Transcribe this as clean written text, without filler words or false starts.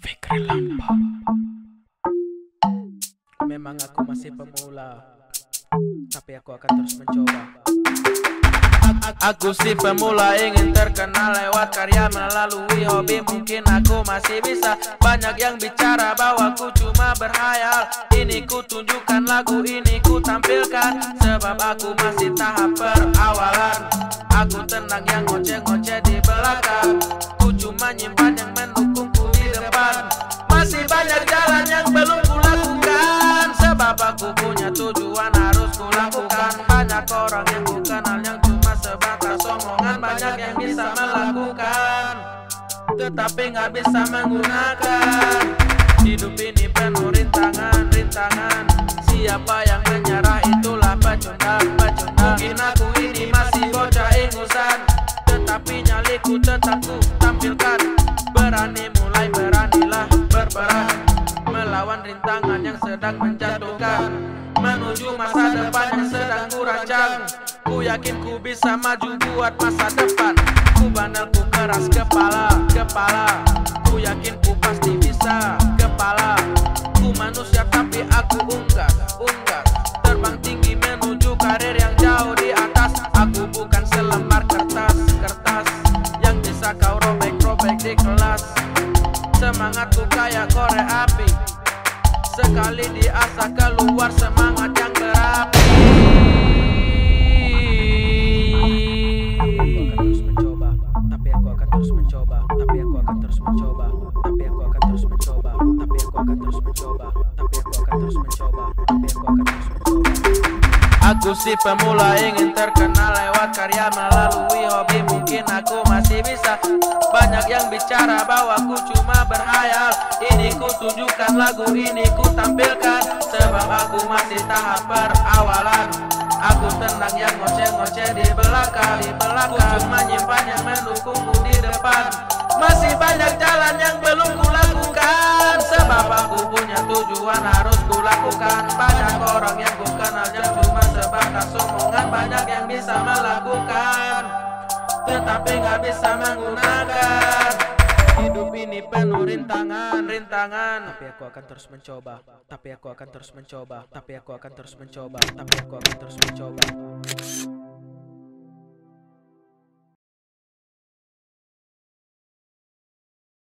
Fikri Lampa. Memang aku masih pemula, tapi aku akan terus mencoba. Aku si pemula ingin terkenal lewat karya melalui hobi. Mungkin aku masih bisa. Banyak yang bicara bahwa ku cuma berhayal. Ini ku tunjukkan, lagu ini ku tampilkan. Sebab aku masih tahap perawalan. Aku tenang yang ngoceh-ngoceh di belakang. Ku cuma nyimpan yang mendukungku di depan. Masih banyak jalan yang belum ku lakukan. Sebab aku punya tujuan harus ku lakukan. Banyak orang yang ku kenal yang cuma sebatas omongan. Banyak yang bisa melakukan, tetapi gak bisa menggunakan. Hidup ini penuh rintangan, rintangan. Siapa yang menyerah itulah pecundang, pecundang. Mungkin aku ini masih bocah ingusan, tetapi nyaliku tetap ku tampilkan. Berani mulai, beranilah berperan, melawan rintangan yang sedang menjatuhkan, menuju masa depan yang sedang ku rancang. Ku yakin ku bisa maju buat masa depan. Ku bandel, ku keras kepala, kepala. Ku yakin ku pasti bisa, kepala. Ku manusia tapi aku unggas, unggas. Terbang tinggi menuju karir yang jauh di atas. Aku bukan selembar kertas, kertas yang bisa kau robek-robek di kelas. Semangatku kayak korek api, sekali diasah keluar semangat yang berapi. Aku akan terus mencoba, tapi aku akan terus mencoba, tapi aku akan terus mencoba, tapi aku akan terus mencoba, tapi aku akan terus mencoba, tapi aku akan terus mencoba. Aku si pemula ingin terkenal lewat karya melalui hobi. Mungkin aku masih bisa. Banyak yang bicara bahwa ku cuma berhayal. Ini ku tunjukkan, lagu ini ku tampilkan. Sebab aku masih tahap perawalan. Aku tenang yang ngoceh-ngoceh di belakang, di belakang. Ku cuma nyimpan yang mendukungku di depan. Masih banyak jalan yang belum ku lakukan. Sebab aku punya tujuan harus ku lakukan. Banyak orang yang ku kenal yang cuma sebatas omongan. Banyak yang bisa melakukan, tetapi gak bisa menggunakan. Hidup ini penuh rintangan, rintangan. Tapi aku akan terus mencoba, tapi aku akan terus mencoba, tapi aku akan terus mencoba, tapi aku akan terus mencoba.